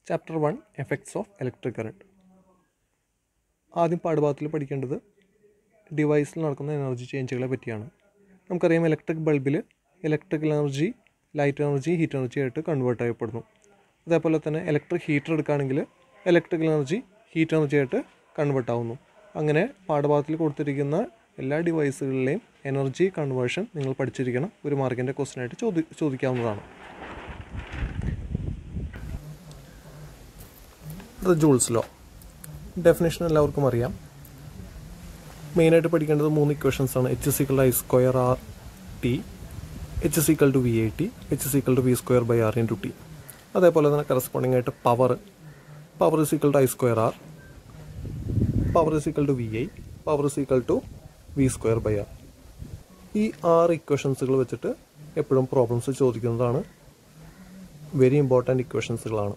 Chapter 1 effects of electric current. ആദ്യം പാഠഭാഗത്തിൽ പഠിക്കേണ്ടത് ഡിവൈസിൽ നടക്കുന്ന എനർജി ചേഞ്ചുകളെ പറ്റിയാണ്. നമുക്കറിയാം ഇലക്ട്രിക് ബൾബിൽ electrical energy light energy heat energy ആയിട്ട് കൺവേർട്ട് ചെയ്യപ്പെടുന്നു. അതേപോലെ തന്നെ ഇലക്ട്രിക് ഹീറ്റർ എടുക്കുകയാണെങ്കിൽ ഇലക്ട്രിക്കൽ എനർജി ഹീറ്റ് എനർജി ആയിട്ട് കൺവേർട്ട് ആവുന്നു. അങ്ങനെ പാഠഭാഗത്തിൽ കൊടുത്തിരിക്കുന്ന എല്ലാ ഡിവൈസുകളിലെയും എനർജി കൺവേർഷൻ നിങ്ങൾ പഠിച്ചിരിക്കണം. ഒരു മാർക്കിൻ്റെ ക്വസ്റ്റ്യൻ ആയിട്ട് ചോദിക്കാവുന്നതാണ്. ജൂൾസ് ലോ ഡെഫിനേഷൻ എല്ലാവർക്കും അറിയാം. മെയിനായിട്ട് പഠിക്കേണ്ടത് 3 ഇക്വേഷൻസ് ആണ്. H=I²R T, H=VAT, H=V²/R×T. അതേപോലെ തന്നെ കറസ്പോണ്ടിങ് ആയിട്ട് power I²R, power VI, power V²/R. ഈ 6 ഇക്വേഷൻസുകൾ വെച്ചിട്ട് എപ്പോഴും പ്രോബ്ലംസ് ചോദിക്കുന്നതാണ്. വെരി ഇമ്പോർട്ടൻ്റ് ഇക്വേഷൻസുകളാണ്.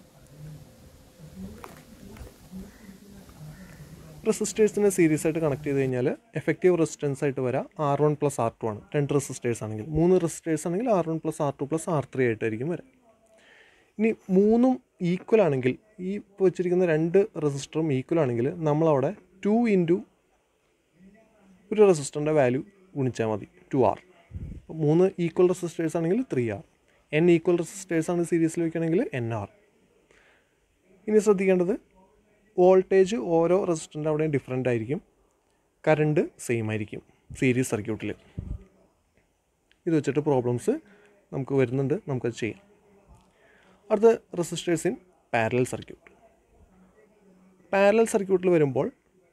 റെസിസ്റ്റേഴ്സിനെ സീരീസ് ആയിട്ട് കണക്ട് ചെയ്ത് കഴിഞ്ഞാൽ എഫക്റ്റീവ് റെസിസ്റ്റൻസ് ആയിട്ട് വരാം R1 + R2 ആണ്. 2 റെസിസ്റ്റേഴ്സ് ആണെങ്കിൽ. 3 റെസിസ്റ്റേഴ്സ് ആണെങ്കിൽ R1 + R2 + R3 ആയിട്ടായിരിക്കും വരാം. ഇനി 3ഉം ഈക്വൽ ആണെങ്കിൽ, ഈ ഇപ്പോൾ വെച്ചിരിക്കുന്ന 2 റെസിസ്റ്ററും ഈക്വൽ ആണെങ്കിൽ നമ്മളവിടെ 2 × ഒരു റെസിസ്റ്ററിൻ്റെ വാല്യൂ ഗുണിച്ചാൽ മതി, 2R. 3 ഈക്വൽ റെസിസ്റ്റേഴ്സ് ആണെങ്കിൽ 3R. n ഈക്വൽ റെസിസ്റ്റേഴ്സ് ആണ് സീരീസിൽ വയ്ക്കുകയാണെങ്കിൽ nR. ഇനി ശ്രദ്ധിക്കേണ്ടത് വോൾട്ടേജ് ഓരോ റെസിസ്റ്ററിൻ്റെ അവിടെയും ഡിഫറെൻ്റ് ആയിരിക്കും. കറണ്ട് സെയിം ആയിരിക്കും സീരീസ് സർക്യൂട്ടിൽ. ഇത് വെച്ചിട്ട് പ്രോബ്ലംസ് നമുക്ക് വരുന്നുണ്ട്, നമുക്കത് ചെയ്യാം. അടുത്ത resistors in parallel circuit. Parallel സർക്യൂട്ടിൽ വരുമ്പോൾ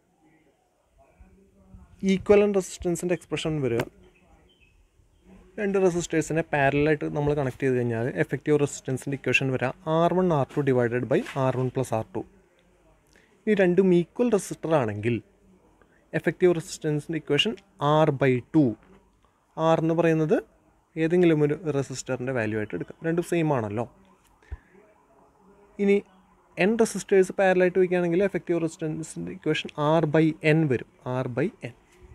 ഈക്വലൻ്റ് റെസിസ്റ്റൻസിൻ്റെ എക്സ്പ്രഷൻ വരിക, 2 റെസിസ്റ്റേഴ്സിനെ പാരലായിട്ട് നമ്മൾ കണക്ട് ചെയ്ത് കഴിഞ്ഞാൽ എഫക്റ്റീവ് റെസിസ്റ്റൻസിൻ്റെ ഇക്വേഷൻ വരാം R1 R2 / R1 + R2. ഈ 2ഉം ഈക്വൽ റെസിസ്റ്റർ ആണെങ്കിൽ എഫക്റ്റീവ് റെസിസ്റ്റൻസിൻ്റെ ഇക്വേഷൻ R/2. R എന്ന് പറയുന്നത് ഏതെങ്കിലും ഒരു റെസിസ്റ്ററിൻ്റെ വാല്യൂ ആയിട്ട് എടുക്കാം. 2 സെയിം ആണല്ലോ. ഇനി n റെസിസ്റ്റേഴ്സ് പാരലായിട്ട് വയ്ക്കുകയാണെങ്കിൽ എഫക്റ്റീവ് റെസിസ്റ്റൻസിൻ്റെ ഇക്വേഷൻ R/n വരും. R/n.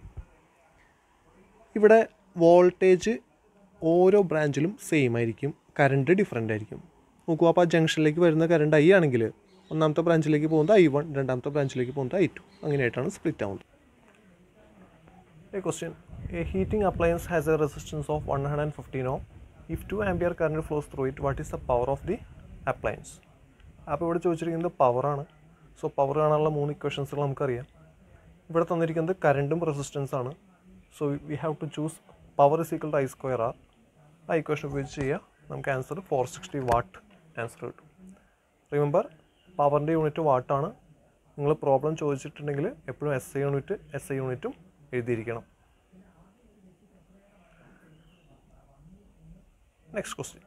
ഇവിടെ വോൾട്ടേജ് ഓരോ ബ്രാഞ്ചിലും സെയിം ആയിരിക്കും, കറണ്ട് ഡിഫറെൻ്റ് ആയിരിക്കും. നോക്കൂ, അപ്പോൾ ആ ജംഗ്ഷനിലേക്ക് വരുന്ന കറണ്ട് I ആണെങ്കിൽ ഒന്നാമത്തെ ബ്രാഞ്ചിലേക്ക് പോകുന്നത് I1, രണ്ടാമത്തെ ബ്രാഞ്ചിലേക്ക് പോകുന്നത് I2. അങ്ങനെയായിട്ടാണ് സ്പ്ലിറ്റ് ആവുന്നത്. Question: a heating appliance has a resistance of 115 ohm. If 2 ampere current flows through it, what is the power of the appliance? അപ്പോൾ ഇവിടെ ചോദിച്ചിരിക്കുന്നത് പവറാണ്. സോ പവർ കാണാനുള്ള 3 ഇക്വേഷൻസുകൾ നമുക്കറിയാം. ഇവിടെ തന്നിരിക്കുന്നത് കറണ്ടും റെസിസ്റ്റൻസ് ആണ്. So we have to choose power I²R. ആ ഇക്വേഷൻ ഉപയോഗിച്ച് ചെയ്യുക. നമുക്ക് ആൻസർ 460 വാട്ട് ആൻസർ കിട്ടും. റിമെമ്പർ, പവറിൻ്റെ യൂണിറ്റ് വാട്ടാണ്. നിങ്ങൾ പ്രോബ്ലം ചോദിച്ചിട്ടുണ്ടെങ്കിൽ എപ്പോഴും SI യൂണിറ്റും എഴുതിയിരിക്കണം. Next question: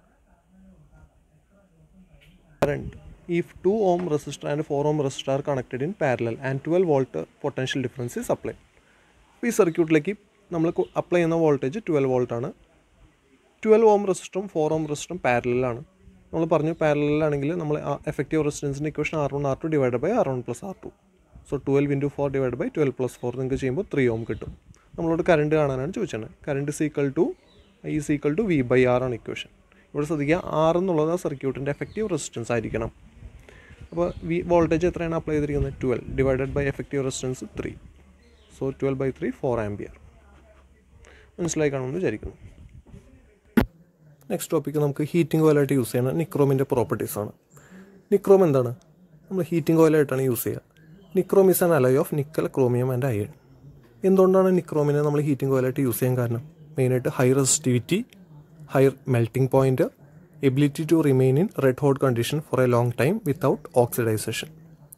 current if 2 ohm resistor and 4 ohm resistor are connected in parallel and 12 volt potential difference is applied. ഈ സർക്യൂട്ടിലേക്ക് നമ്മൾ അപ്ലൈ ചെയ്യുന്ന വോൾട്ടേജ് 12 വോൾട്ട് ആണ്. 12 ohm റെസിസ്റ്ററും 4 ohm റെസിസ്റ്ററും പാരലലാണ്. നമ്മൾ പറഞ്ഞു പാരലലാണെങ്കിൽ നമ്മൾ എഫക്റ്റീവ് റെസിസ്റ്റൻസിൻ്റെ equation R1 R2 / R1 + R2. So 12 × 4 / 12 + 4 നിങ്ങൾക്ക് ചെയ്യുമ്പോൾ 3 ohm കിട്ടും. നമ്മളോട് കറണ്ട് കാണാനാണ് ചോദിച്ചത്. കറണ്ട് I V/R ആണ് ഇക്വേഷൻ. ഇവിടെ ശ്രദ്ധിക്കുക, R എന്നുള്ളത് ആ സർക്യൂട്ടിൻ്റെ എഫക്റ്റീവ് റെസിസ്റ്റൻസ് ആയിരിക്കണം. അപ്പോൾ വോൾട്ടേജ് എത്രയാണ് അപ്ലൈ ചെയ്തിരിക്കുന്നത്? 12 / എഫക്റ്റീവ് റെസിസ്റ്റൻസ് 3. So 12/3 4 ampere. മനസ്സിലായി കാണുമെന്ന് വിചാരിക്കുന്നു. നെക്സ്റ്റ് ടോപ്പിക്ക് നമുക്ക് ഹീറ്റിംഗ് ഓയിലായിട്ട് യൂസ് ചെയ്യുന്ന നിക്രോമിൻ്റെ പ്രോപ്പർട്ടീസാണ്. നിക്രോം എന്താണ്? നമ്മൾ ഹീറ്റിംഗ് ഓയിലായിട്ടാണ് യൂസ് ചെയ്യുക. Nichrome is an alloy of nickel, chromium and iron. എന്തുകൊണ്ടാണ് നിക്രോമിനെ നമ്മൾ ഹീറ്റിംഗ് ഓയിലായിട്ട് യൂസ് ചെയ്യാൻ കാരണം? മെയിനായിട്ട് high resistivity, high melting point, ability to remain in red hot condition for a long time without oxidisation.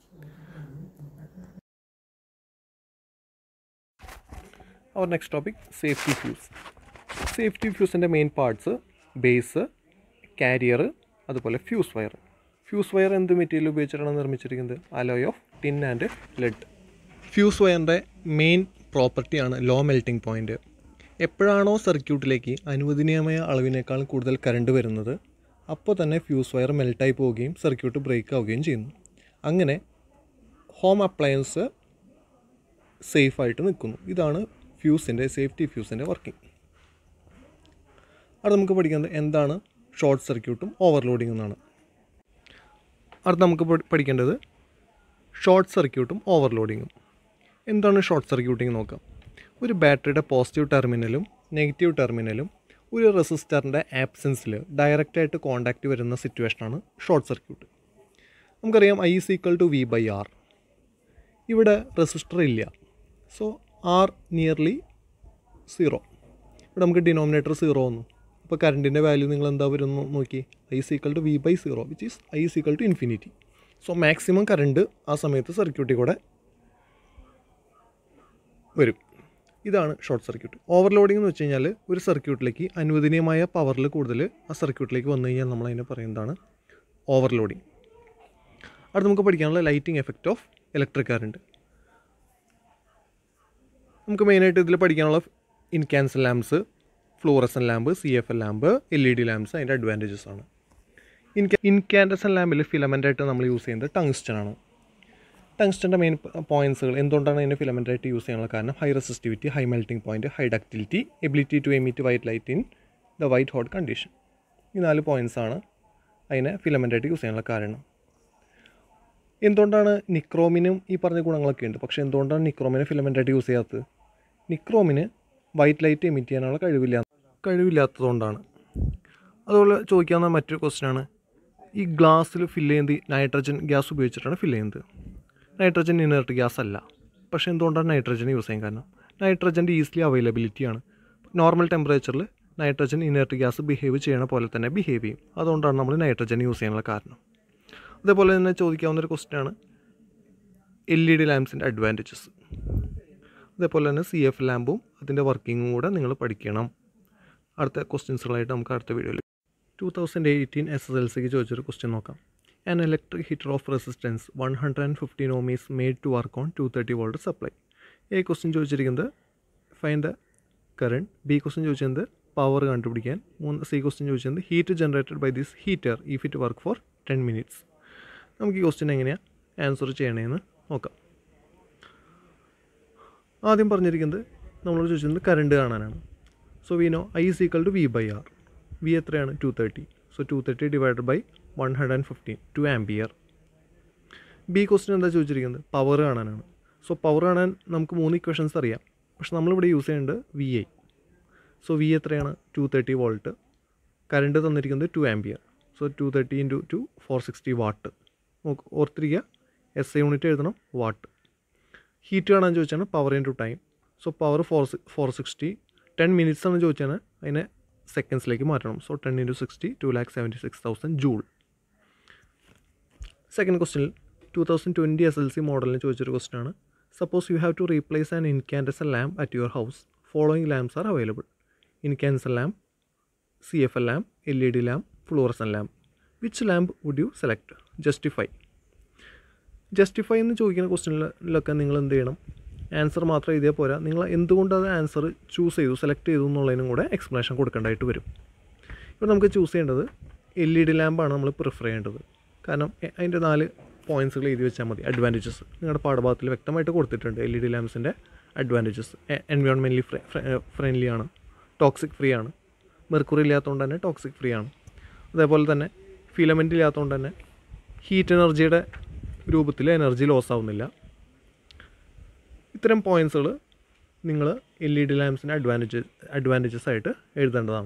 Our next topic safety fuse. Safety ഫ്യൂസിൻ്റെ main parts base, carrier, അതുപോലെ fuse wire. Fuse wire എന്ത് material ഉപയോഗിച്ചിട്ടാണ് നിർമ്മിച്ചിരിക്കുന്നത്? Alloy of tin and lead. Fuse വയറിൻ്റെ main പ്രോപ്പർട്ടിയാണ് low melting point. എപ്പോഴാണോ സർക്യൂട്ടിലേക്ക് അനുവദനീയമായ അളവിനേക്കാൾ കൂടുതൽ കറണ്ട് വരുന്നത്, അപ്പോൾ തന്നെ ഫ്യൂസ് വയർ മെൽറ്റായി പോവുകയും സർക്യൂട്ട് ബ്രേക്ക് ആവുകയും ചെയ്യുന്നു. അങ്ങനെ ഹോം അപ്ലയൻസ് സേഫായിട്ട് നിൽക്കുന്നു. ഇതാണ് സേഫ്റ്റി ഫ്യൂസിൻ്റെ വർക്കിംഗ്. അവിടെ നമുക്ക് പഠിക്കുന്നത് എന്താണ് ഷോർട്ട് സർക്യൂട്ടും ഓവർലോഡിംഗ് എന്നാണ്. അടുത്ത് നമുക്ക് പഠിക്കേണ്ടത് ഷോർട്ട് സർക്യൂട്ടും ഓവർലോഡിങ്ങും. എന്താണ് ഷോർട്ട് സർക്യൂട്ടിങ് നോക്കാം. ഒരു ബാറ്ററിയുടെ പോസിറ്റീവ് ടെർമിനലും നെഗറ്റീവ് ടെർമിനലും ഒരു റെസിസ്റ്ററിൻ്റെ ആബ്സെൻസിൽ ഡയറക്റ്റായിട്ട് കോണ്ടാക്റ്റ് വരുന്ന സിറ്റുവേഷനാണ് ഷോർട്ട് സർക്യൂട്ട്. നമുക്കറിയാം I is equal to V/R. ഇവിടെ റെസിസ്റ്റർ ഇല്ല, സോ R നിയർലി 0. ഇവിടെ നമുക്ക് ഡിനോമിനേറ്റർ 0 വന്നു. അപ്പോൾ കറണ്ടിൻ്റെ വാല്യൂ നിങ്ങൾ എന്താ വരുന്നു നോക്കി, I is equal to V/0 which is I is equal to infinity. So maximum current ആ സമയത്ത് സർക്യൂട്ടിൽ കൂടെ വരും. ഇതാണ് ഷോർട്ട് സർക്യൂട്ട്. ഓവർലോഡിംഗ് എന്ന് വെച്ച് കഴിഞ്ഞാൽ ഒരു സർക്യൂട്ടിലേക്ക് അനുവദനീയമായ പവറിൽ കൂടുതൽ ആ സർക്യൂട്ടിലേക്ക് വന്നു കഴിഞ്ഞാൽ നമ്മളതിനെ പറയുന്നതാണ് ഓവർലോഡിംഗ്. അടുത്ത് നമുക്ക് പഠിക്കാനുള്ള lighting effect of electric current. നമുക്ക് മെയിനായിട്ട് ഇതിൽ പഠിക്കാനുള്ള incandescent lamps, fluorescent lamp, CFL lamp, LED lamps അതിൻ്റെ അഡ്വാൻറ്റേജസ് ആണ്. ഇൻകാൻഡസൻ ലാമ്പിൽ ഫിലമെൻ്റായിട്ട് നമ്മൾ യൂസ് ചെയ്യുന്നത് ടങ്സ്റ്റൺ ആണ്. ടങ്സ്റ്റൻ്റെ മെയിൻ പോയിൻറ്റ്സുകൾ എന്തുകൊണ്ടാണ് അതിനെ ഫിലമെൻ്റായിട്ട് യൂസ് ചെയ്യാനുള്ള കാരണം high resistivity, high melting point, high ductility, ability to emit white light in the white hot condition. ഈ 4 പോയിൻറ്റ്സാണ് അതിനെ ഫിലമെൻ്റായിട്ട് യൂസ് ചെയ്യാനുള്ള കാരണം. എന്തുകൊണ്ടാണ് നിക്രോമിനും ഈ പറഞ്ഞ ഗുണങ്ങളൊക്കെ ഉണ്ട്, പക്ഷേ എന്തുകൊണ്ടാണ് നിക്രോമിനെ ഫിലമെൻ്റായിട്ട് യൂസ് ചെയ്യാത്തത്? നിക്രോമിന് വൈറ്റ് ലൈറ്റ് എമിറ്റ് ചെയ്യാനുള്ള കഴിവില്ലാത്തതുകൊണ്ടാണ്. അതുപോലെ ചോദിക്കാവുന്ന മറ്റൊരു ക്വസ്റ്റ്യനാണ്, ഈ ഗ്ലാസ്സിൽ ഫില്ല് ചെയ്യുന്നത് നൈട്രജൻ ഗ്യാസ് ഉപയോഗിച്ചിട്ടാണ് ഫില്ല് ചെയ്യുന്നത്. നൈട്രജൻ ഇനേർട്ട് ഗ്യാസ് അല്ല. പക്ഷേ എന്തുകൊണ്ടാണ് നൈട്രജൻ യൂസ് ചെയ്യാൻ കാരണം? നൈട്രജൻ്റെ ഈസിലി അവൈലബിലിറ്റിയാണ്. നോർമൽ ടെമ്പറേച്ചറിൽ നൈട്രജൻ ഇനേർട്ട് ഗ്യാസ് ബിഹേവ് ചെയ്യണ പോലെ തന്നെ ബിഹേവ് ചെയ്യും. അതുകൊണ്ടാണ് നമ്മൾ നൈട്രജൻ യൂസ് ചെയ്യാനുള്ള കാരണം. അതേപോലെ തന്നെ ചോദിക്കാവുന്നൊരു ക്വസ്റ്റ്യനാണ് LED ലാമ്പ്സിൻ്റെ അഡ്വാൻറ്റേജസ്. അതേപോലെ തന്നെ CFL ലാമ്പും അതിൻ്റെ വർക്കിങ്ങും കൂടെ നിങ്ങൾ പഠിക്കണം. അടുത്ത ക്വസ്റ്റ്യൻസുകളായിട്ട് നമുക്ക് അടുത്ത വീഡിയോയിൽ 2018 SSLCക്ക് ചോദിച്ചൊരു ക്വസ്റ്റ്യൻ നോക്കാം. An electric heater of resistance 115 ohm is made to work on 230 volt supply. A question ചോദിച്ചിരിക്കുന്നത് find the current. B question ചോദിച്ചിരുന്നത് പവർ കണ്ടുപിടിക്കാൻ. C ക്വസ്റ്റ്യൻ ചോദിച്ചിരുന്നത് heat generated by this heater if it work for 10 minutes. നമുക്ക് ഈ question എങ്ങനെയാണ് answer ചെയ്യണമെന്ന് നോക്കാം. ആദ്യം പറഞ്ഞിരിക്കുന്നത് നമ്മളോട് ചോദിച്ചിരുന്നത് കറണ്ട് കാണാനാണ്. So we know I is equal to V/R. V എത്രയാണ്? 230. So 230 divided by 115, 2 ampere. B question എന്താ ചോദിച്ചിരിക്കുന്നത്? പവർ കാണാനാണ്. സോ പവർ കാണാൻ നമുക്ക് 3 ഇക്വേഷൻസ് അറിയാം, പക്ഷെ നമ്മളിവിടെ യൂസ് ചെയ്യേണ്ടത് VI. സോ V എത്രയാണ്? 230 വോൾട്ട്. കറണ്ട് തന്നിരിക്കുന്നത് 2 ആംപിയർ. So 230 × 2 460 what. നമുക്ക് ഓർത്തിരിക്കുക, SI യൂണിറ്റ് എഴുതണം, വാട്ട്. ഹീറ്റ് കാണാൻ ചോദിച്ചാണ് power into time. So power 460. 10 minutes ആണ് ചോദിച്ചാൽ അതിനെ സെക്കൻഡ്സിലേക്ക് മാറ്റണം. So 10 × 60 276,000 joule. സെക്കൻഡ് ക്വസ്റ്റ്യനിൽ 2020 SLC മോഡലിന് ചോദിച്ചൊരു ക്വസ്റ്റ്യൻ ആണ്. Suppose you have to replace an incandescent lamp at your house. Following lamps are available. Incandescent lamp, CFL lamp, LED lamp, fluorescent lamp. Which lamp would you select? Justify എന്ന് ചോദിക്കുന്ന ക്വസ്റ്റ്യനിലൊക്കെ നിങ്ങൾ എന്ത് ചെയ്യണം? Answer മാത്രം എഴുതിയാൽ പോരാ, നിങ്ങൾ എന്തുകൊണ്ട് അത് ആൻസർ സെലക്ട് ചെയ്തു എന്നുള്ളതിനും കൂടെ എക്സ്പ്ലനേഷൻ കൊടുക്കേണ്ടതായിട്ട് വരും. ഇപ്പോൾ നമുക്ക് ചൂസ് ചെയ്യേണ്ടത് LED ലാമ്പാണ് നമ്മൾ പ്രിഫർ ചെയ്യേണ്ടത്. കാരണം അതിൻ്റെ 4 പോയിൻറ്റ്സുകൾ എഴുതി വെച്ചാൽ മതി. അഡ്വാൻറ്റേജസ് നിങ്ങളുടെ പാഠഭാഗത്തിൽ വ്യക്തമായിട്ട് കൊടുത്തിട്ടുണ്ട്. LED ലാമ്പ്സിൻ്റെ അഡ്വാൻറ്റേജസ് എൻവയോൺമെൻ്റലി ഫ്രണ്ട്ലി ആണ്, ടോക്സിക് ഫ്രീ ആണ്, മെർക്കുറി ഇല്ലാത്തതുകൊണ്ട് തന്നെ ടോക്സിക് ഫ്രീ ആണ്. അതേപോലെ തന്നെ ഫിലമെൻ്റ് ഇല്ലാത്തതുകൊണ്ട് തന്നെ ഹീറ്റ് എനർജിയുടെ രൂപത്തിൽ എനർജി ലോസ് ആവുന്നില്ല. ഇത്തരം പോയിൻറ്റ്സുകൾ നിങ്ങൾ LED ലാമ്പ്സിൻ്റെ അഡ്വാൻറ്റേജസ് ആയിട്ട് എഴുതേണ്ടതാണ്.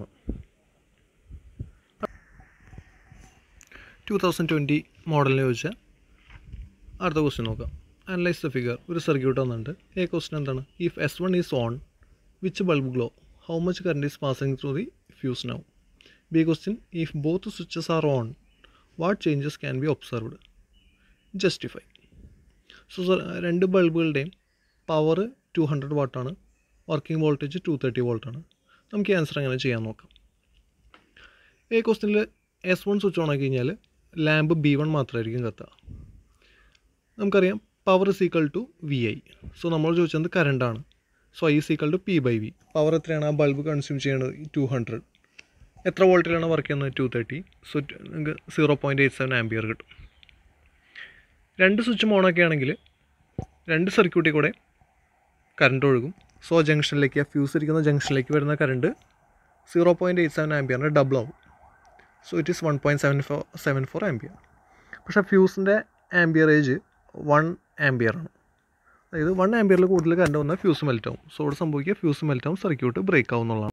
2020 മോഡലിനെ ചോദിച്ചാൽ അടുത്ത ക്വസ്റ്റ്യൻ നോക്കാം. Analyse the figure. ഒരു സർക്യൂട്ട് വന്നിട്ടുണ്ട്. ക്വസ്റ്റ്യൻ എന്താണ്? If S1 is on, which bulb glow? How much current is passing through the fuse now? B question if both switches are on, what changes can be observed? Justify. So രണ്ട് ബൾബുകളുടെയും power 200 വാട്ടാണ്, working voltage 230 വോൾട്ടാണ്. നമുക്ക് ഈ answer എങ്ങനെ ചെയ്യാൻ നോക്കാം. ക്വസ്റ്റ്യനിൽ S1 സ്വിച്ച് ഓൺ ആക്കി കഴിഞ്ഞാൽ ലാമ്പ് B1 മാത്രമായിരിക്കും കത്തുക. നമുക്കറിയാം power is equal to VI. So നമ്മൾ ചോദിച്ചത് കറണ്ടാണ്. So I is equal to P/V. Power എത്രയാണ് ആ ബൾബ് കൺസ്യൂം ചെയ്യുന്നത്? 200. എത്ര വോൾട്ടിലാണ് വർക്ക് ചെയ്യുന്നത്? 230. സോ നിങ്ങൾക്ക് 0.87 ആംപിയർ കിട്ടും. രണ്ട് സ്വിച്ചും ഓണൊക്കെ ആണെങ്കിൽ രണ്ട് സർക്യൂട്ടിൽ കൂടെ കറണ്ട് ഒഴുകും. സോ ജംഗ്ഷനിലേക്ക്, ഫ്യൂസ് ഇരിക്കുന്ന ജംഗ്ഷനിലേക്ക് വരുന്ന കറണ്ട് 0.87 ആംപിയറിൻ്റെ ഡബിൾ ആവും. So it is 1.74 ampere. പക്ഷേ ഫ്യൂസിൻ്റെ ആംബിയറേജ് 1 ആംബിയറാണ്. അതായത് 1 ആംബിയറിൽ കൂടുതൽ കറണ്ട് വന്നാൽ ഫ്യൂസ് മെൽറ്റ് ആവും. സോ ഇവിടെ സംഭവിക്കുക ഫ്യൂസ് മെൽറ്റ് ആവും, സർക്യൂട്ട് ബ്രേക്ക് ആവും എന്നുള്ളതാണ്.